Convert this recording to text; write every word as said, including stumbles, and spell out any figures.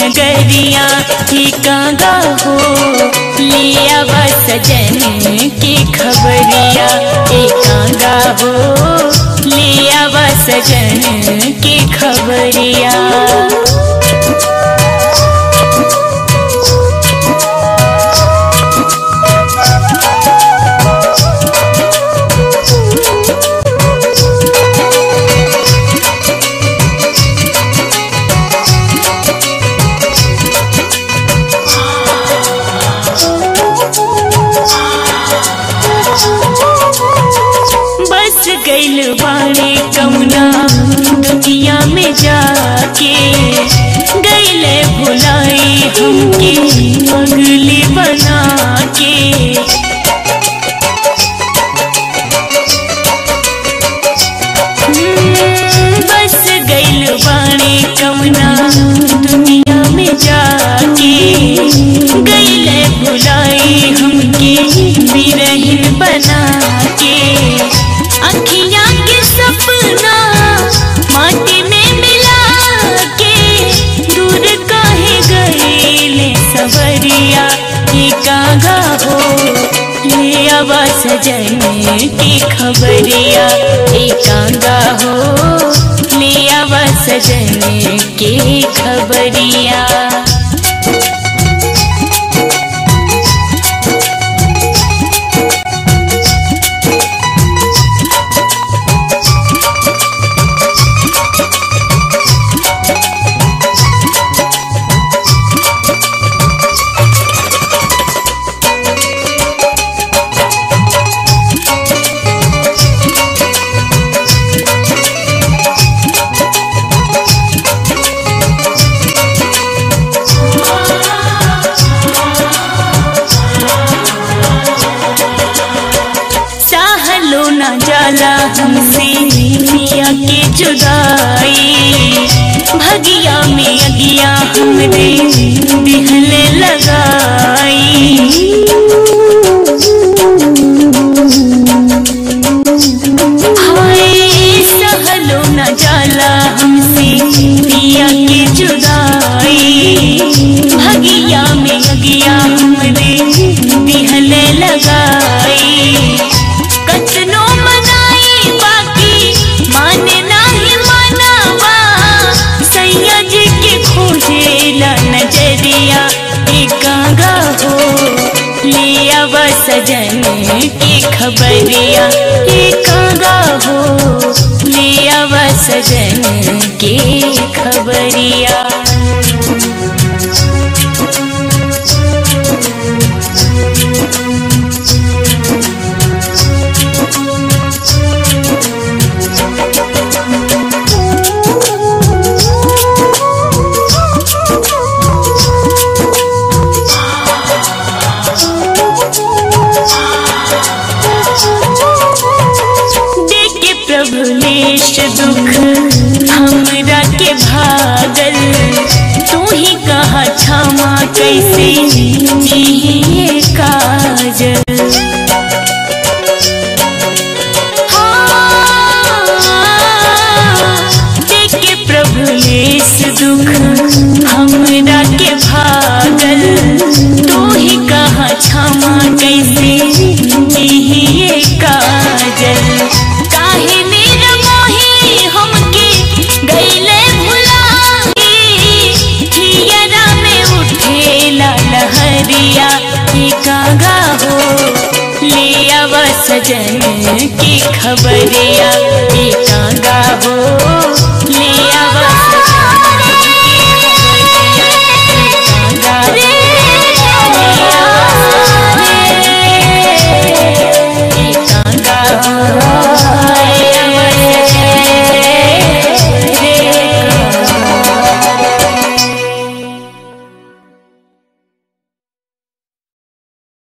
नगरिया ही कागा हो लिया वा सजन की खबरिया ही कागा हो लिया वा सजन की खबरिया। गैल बाणे कमुना दुनिया में जाके गैले भुलाई हमके पगली बना के। बस गैल बाणे कमुना दुनिया में जाके गैले भुलाई हमके बिरहिन बना के। अखियाँ के सपना माटी में मिला के दूर काहे गईले सवरिया ही कागा हो ले आवा सजन की खबरिया ही कागा हो ले आवा सजन की खबरिया। जाला हमसे पिया के जुदाई भगिया में अगिया हमरे दिहले लगाई। हाय सहलो न जाला हमसे पिया के जुदाई भगिया में अगिया हमरे दिहले लगाई। कतनो मनाई बाकी माने नाही मनावा सैया जी के खोजेला नजरिया ही कागा हो ले आवा सजन की खबरिया ही कागा हो ले आवा सजन की खबरिया। प्रभुलेश दुख हमरा के भागल तू ही कहा क्षमा कैसे जिए काजल। देखे प्रभुलेश दुख हमरा के भागल तू ही कहा क्षमा कैसे जिए काजल। काहे मेरा मोही हमके गईले भुलाई हियरा में उठेला लहरिया ही कागा हो ले आवा सजन की खबरिया ही कागा हो